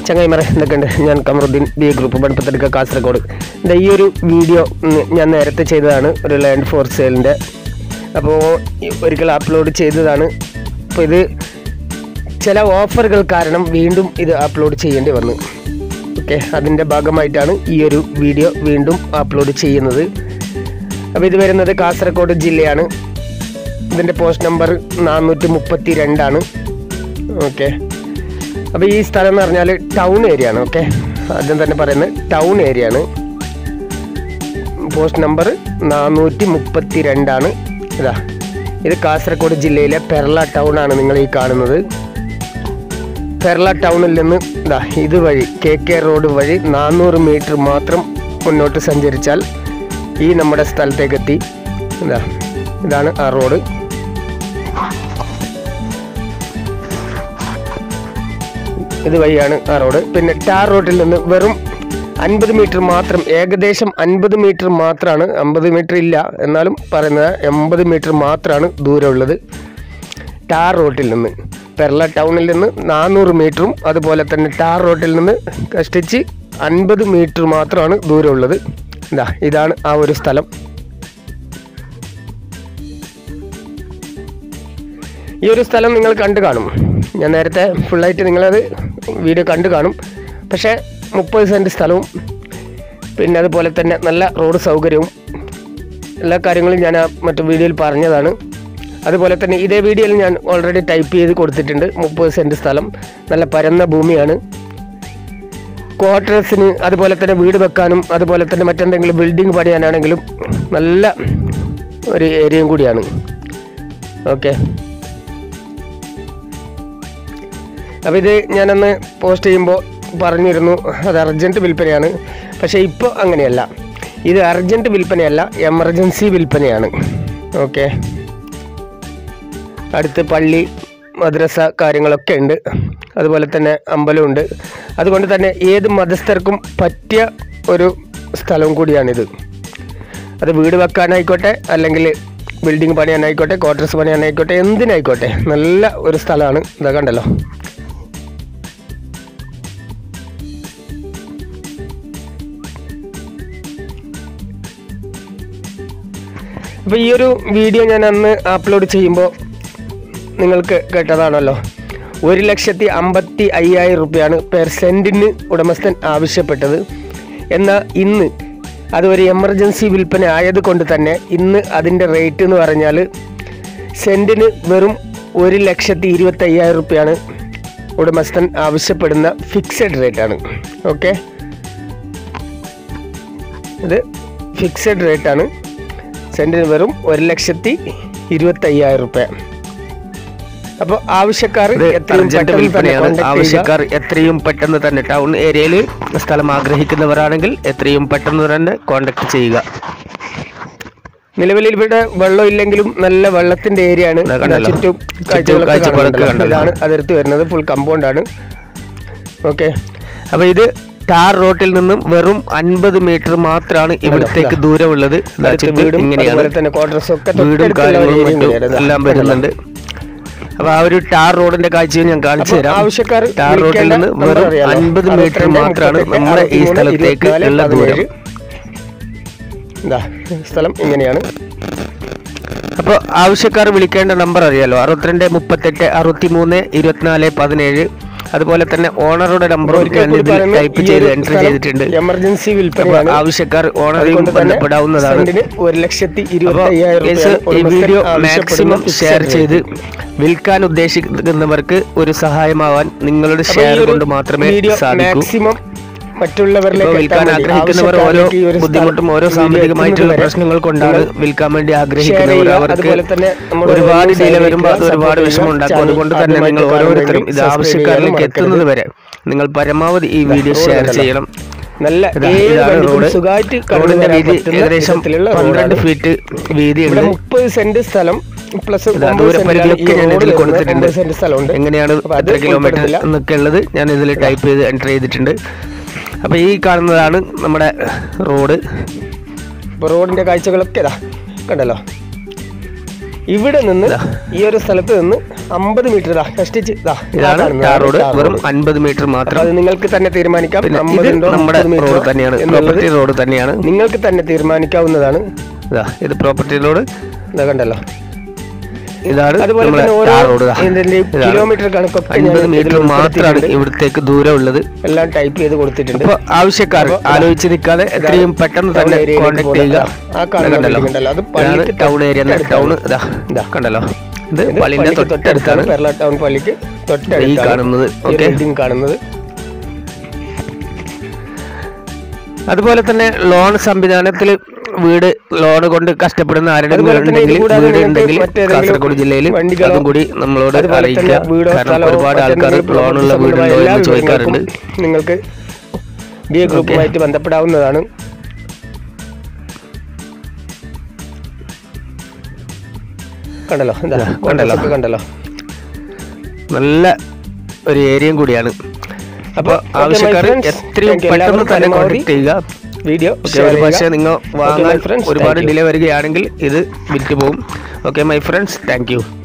ചങ്ങായിമാരെ എന്തൊക്കെയുണ്ട്? ഞാൻ കമറുദ്ദീൻ ബി ഗ്രൂപ്പ് ബൺപത്തെടുക്ക കാസർഗോഡ്. ഈ ഒരു വീഡിയോ ഞാൻ നേരത്തെ ചെയ്തതാണ്, ഒരു ലാൻഡ് ഫോർ സെയിലിൻ്റെ. അപ്പോൾ ഒരിക്കൽ അപ്ലോഡ് ചെയ്തതാണ്. അപ്പോൾ ഇത് ചില ഓഫറുകൾ കാരണം വീണ്ടും ഇത് അപ്ലോഡ് ചെയ്യേണ്ടി വന്നു. ഓക്കെ, അതിൻ്റെ ഭാഗമായിട്ടാണ് ഈ ഒരു വീഡിയോ വീണ്ടും അപ്ലോഡ് ചെയ്യുന്നത്. അപ്പോൾ ഇത് വരുന്നത് കാസർഗോഡ് ജില്ലയാണ്. ഇതിൻ്റെ പോസ്റ്റ് നമ്പർ 432 ഓക്കെ. അപ്പോൾ ഈ സ്ഥലം എന്ന് പറഞ്ഞാൽ ടൗൺ ഏരിയ ആണ്. ഓക്കെ, ആദ്യം തന്നെ പറയുന്നത് ടൗൺ ഏരിയ ആണ്. പോസ്റ്റ് നമ്പർ 432 ഇതാ. ഇത് കാസർഗോഡ് ജില്ലയിലെ പെർള ടൗൺ ആണ് നിങ്ങൾ ഈ കാണുന്നത്. പെർള ടൗണിൽ നിന്ന് ഇതാ ഇതുവഴി KK റോഡ് വഴി 400 മീറ്റർ മാത്രം മുന്നോട്ട് സഞ്ചരിച്ചാൽ ഈ നമ്മുടെ സ്ഥലത്തേക്ക് എത്തി. ഇതാണ് ആ റോഡ്. ഇതുവഴിയാണ് ആ റോഡ്. പിന്നെ ടാർ റോഡിൽ നിന്ന് വെറും 50 മീറ്റർ മാത്രം, ഏകദേശം 50 മീറ്റർ മാത്രമാണ്, 50 മീറ്റർ ഇല്ല എന്നാലും പറയുന്നത് 80 മീറ്റർ മാത്രമാണ് ദൂരമുള്ളത് ടാർ റോഡിൽ നിന്ന്. പെർള ടൗണിൽ നിന്ന് 400 മീറ്ററും അതുപോലെ തന്നെ ടാർ റോഡിൽ നിന്ന് കഷ്ടിച്ച് 50 മീറ്റർ മാത്രമാണ് ദൂരമുള്ളത്. ഇതാണ് ആ ഒരു സ്ഥലം. ഈ ഒരു സ്ഥലം നിങ്ങൾ കണ്ടു കാണും. ഞാൻ നേരത്തെ ഫുള്ളായിട്ട് നിങ്ങളത് വീഡിയോ കണ്ടു കാണും. പക്ഷേ 30 സെൻറ്റ് സ്ഥലവും പിന്നെ അതുപോലെ തന്നെ നല്ല റോഡ് സൗകര്യവും എല്ലാ കാര്യങ്ങളും ഞാൻ മറ്റു വീഡിയോയിൽ പറഞ്ഞതാണ്. അതുപോലെ തന്നെ ഇതേ വീഡിയോയിൽ ഞാൻ ഓൾറെഡി ടൈപ്പ് ചെയ്ത് കൊടുത്തിട്ടുണ്ട്. 30 സെൻറ്റ് സ്ഥലം, നല്ല പരന്ന ഭൂമിയാണ്. ക്വാർട്ടേഴ്സിന് അതുപോലെ തന്നെ വീട് വെക്കാനും അതുപോലെ തന്നെ മറ്റെന്തെങ്കിലും ബിൽഡിംഗ് പണിയാനാണെങ്കിലും നല്ല ഒരു ഏരിയയും കൂടിയാണ്. ഓക്കെ, അപ്പോൾ ഇത് ഞാനന്ന് പോസ്റ്റ് ചെയ്യുമ്പോൾ പറഞ്ഞിരുന്നു അത് അർജൻറ്റ് വിൽപ്പനയാണ്. പക്ഷേ ഇപ്പോൾ അങ്ങനെയല്ല. ഇത് അർജൻറ്റ് വിൽപ്പനയല്ല, എമർജൻസി വിൽപ്പനയാണ്. ഓക്കെ, അടുത്ത് പള്ളി മദ്രസ കാര്യങ്ങളൊക്കെ ഉണ്ട്. അതുപോലെ തന്നെ അമ്പലമുണ്ട്. അതുകൊണ്ട് തന്നെ ഏത് മതസ്ഥർക്കും പറ്റിയ ഒരു സ്ഥലവും കൂടിയാണിത്. അത് വീട് വെക്കാനായിക്കോട്ടെ, അല്ലെങ്കിൽ ബിൽഡിംഗ് പണിയാനായിക്കോട്ടെ, ക്വാർട്ടേഴ്സ് പണിയാനായിക്കോട്ടെ, എന്തിനായിക്കോട്ടെ നല്ല ഒരു സ്ഥലമാണ്. ഇതാ കണ്ടല്ലോ. അപ്പോൾ ഈ ഒരു വീഡിയോ ഞാൻ അന്ന് അപ്ലോഡ് ചെയ്യുമ്പോൾ നിങ്ങൾക്ക് കേട്ടതാണല്ലോ, 1,55,000 രൂപയാണ് പെർ സെൻറ്റിന് ഉടമസ്ഥൻ ആവശ്യപ്പെട്ടത്. എന്നാൽ ഇന്ന് അത് ഒരു എമർജൻസി വിൽപ്പന ആയതുകൊണ്ട് തന്നെ ഇന്ന് അതിൻ്റെ റേറ്റ് എന്ന് പറഞ്ഞാൽ സെൻറ്റിന് വെറും 1,25,000 രൂപയാണ് ഉടമസ്ഥൻ ആവശ്യപ്പെടുന്ന ഫിക്സഡ് റേറ്റാണ്. ഓക്കെ, ഇത് ഫിക്സഡ് റേറ്റാണ്. സെൻറ്റിന് വെറും 1,25,000 രൂപ. അപ്പോൾ ആവശ്യക്കാർ എത്രയും പെട്ടെന്ന് തന്നെ ടൗൺ ഏരിയയിൽ സ്ഥലം ആഗ്രഹിക്കുന്നവരാണെങ്കിൽ എത്രയും പെട്ടെന്ന് തന്നെ കോൺടാക്ട് ചെയ്യുക. നിലവിൽ ഇവിടെ വെള്ളം ഇല്ലെങ്കിലും നല്ല വെള്ളത്തിന്റെ ഏരിയ ആണ്. ചുറ്റും ഇതാണ് അതിർത്തി വരുന്നത്. ഫുൾ കമ്പൗണ്ടാണ്. ഓക്കെ, അപ്പോൾ ഇത് ടാർ റോഡിൽ നിന്നും വെറും 50 മീറ്റർ മാത്രമാണ് ഇവിടത്തേക്ക് ദൂരമുള്ളത്. ഇങ്ങനെയാണ് വീടും കാര്യങ്ങളും എല്ലാം വരുന്നുണ്ട്. അപ്പോൾ ആ ഒരു ടാർ റോഡിന്റെ കാഴ്ചയും ഞാൻ കാണിച്ചു തരാം. ആവശ്യക്കാർ ടാർ റോഡിൽ നിന്ന് വെറും 50 മീറ്റർ മാത്രമാണ് നമ്മുടെ ഈ സ്ഥലത്തേക്ക് ഉള്ള ദൂരം. സ്ഥലം ഇങ്ങനെയാണ്. അപ്പോൾ ആവശ്യക്കാർ വിളിക്കേണ്ട നമ്പർ അറിയാലോ, 62 38 63 24 17. അതുപോലെ തന്നെ ഓണറുടെ നമ്പർ ടൈപ്പ് ചെയ്ത് എൻട്രി ചെയ്തിട്ടുണ്ട്. എമർജൻസി വിൽപ്പന ആവശ്യക്കാർ ഓണറും ബന്ധപ്പെടാവുന്നതാണ്. 1,25,000 ഈ വീഡിയോ മാക്സിമം ഷെയർ ചെയ്ത് വിൽക്കാൻ ഉദ്ദേശിക്കുന്നവർക്ക് ഒരു സഹായമാവാൻ നിങ്ങളുടെ ഷെയർ കൊണ്ട് മാത്രമേ സാധിക്കൂ. മറ്റുള്ളവരിലേക്ക് വിൽക്കാൻ ആഗ്രഹിക്കുന്നവർ ഓരോ ബുദ്ധിമുട്ടും ഓരോ സാമ്പത്തികമായിട്ടുള്ള പ്രശ്നങ്ങൾ കൊണ്ടാണ് വിൽക്കാൻ വേണ്ടി ആഗ്രഹിക്കുന്നവർ. അവർക്ക് ഒരുപാട് ഡിലേ വരുമ്പോൾ അത് ഒരുപാട് വിഷമം ഉണ്ടാക്കും. അതുകൊണ്ട് തന്നെ നിങ്ങൾ ഓരോരുത്തരും ഇത് ആവശ്യക്കാരിലേക്ക് എത്തുന്നത് വരെ നിങ്ങൾ പരമാവധി ഈ വീഡിയോ ഷെയർ ചെയ്യണം. നല്ല റോഡിന്റെ വീതി ഏകദേശം 12 ഫീറ്റ് വീതിയുണ്ട്. 30 സെന്റ് സ്ഥലം പ്ലസ് ദൂരപരിധിയൊക്കെ ഞാൻ ഇതിൽ കൊടുത്തിട്ടുണ്ട്. എങ്ങനെയാണ് എത്ര കിലോമീറ്റർ എന്നൊക്കെ ഉള്ളത് ഞാൻ ഇതിൽ ടൈപ്പ് ചെയ്ത് എൻറ്റർ ചെയ്തിട്ടുണ്ട്. അപ്പോൾ ഈ കാണുന്നതാണ് നമ്മുടെ റോഡ്. ഇപ്പോൾ റോഡിൻ്റെ കാഴ്ചകളൊക്കെ ഇതാ കണ്ടല്ലോ. ഇവിടെ നിന്ന് ഈ ഒരു സ്ഥലത്ത് നിന്ന് 50 മീറ്റർ കഷ്ടിച്ച് ഇതാണ് ടാർ റോഡ്. വെറും 50 മീറ്റർ മാത്രം. അത് നിങ്ങൾക്ക് തന്നെ തീരുമാനിക്കാം. നമ്മുടെ റോഡ് തന്നെയാണ്, പ്രോപ്പർട്ടി റോഡ് തന്നെയാണ്. നിങ്ങൾക്ക് തന്നെ തീരുമാനിക്കാവുന്നതാണ്. ഇത് പ്രോപ്പർട്ടി റോഡ്. ഇതാ കണ്ടല്ലോ. ഇതാണ് കിലോമീറ്റർ കണക്കൊക്കെ 50 മീറ്റർ മാത്രമാണ് ഇവിടത്തേക്ക് ദൂരം ഉള്ളത്. എല്ലാം ടൈപ്പ് ചെയ്ത് കൊടുത്തിട്ടുണ്ട്. അപ്പോൾ ആവശ്യക്കാർ ആലോചിച്ച് നിൽക്കാതെ എത്രയും പെട്ടെന്ന് തന്നെ കോൺടാക്ട് ചെയ്യുക. ടൗൺ ഏരിയ, ടൗൺ കണ്ടല്ലോ. ഇത് പള്ളിന്റെ തൊട്ടടുത്താണ്, കേരള ടൗൺ പള്ളിക്ക് തൊട്ടടുത്ത് ഈ കാണുന്നത്. കാണുന്നത്. അതുപോലെ തന്നെ ലോൺ സംവിധാനത്തിൽ വീട് ലോൺ കൊണ്ട് കഷ്ടപ്പെടുന്ന ആരുടെയും വീടുണ്ടെങ്കിൽ കാസർഗോഡ് ജില്ലയിൽ അതും കൂടി നമ്മളോട് അറിയിക്കുക. കാരണം ഒരുപാട് ആൾക്കാർ ലോണുള്ള വീടുണ്ടോ എന്ന് ചോദിക്കാറുണ്ട്. നിങ്ങൾക്ക് BA ഗ്രൂപ്പുമായിട്ട് ബന്ധപ്പെടാവുന്നതാണ്. കണ്ടല്ലോ നല്ല ഒരു ഏരിയയും കൂടിയാണ്. അപ്പോൾ ആവശ്യക്കാർ എത്രയും പെട്ടെന്ന് തന്നെ കോൺടാക്ട് ചെയ്യുക. വീഡിയോ ഒരു പക്ഷേ നിങ്ങൾ വാങ്ങാൻ ഒരുപാട് ഡിലേ വരികയാണെങ്കിൽ ഇത് വിറ്റ് പോകും. Okay my friends, thank U.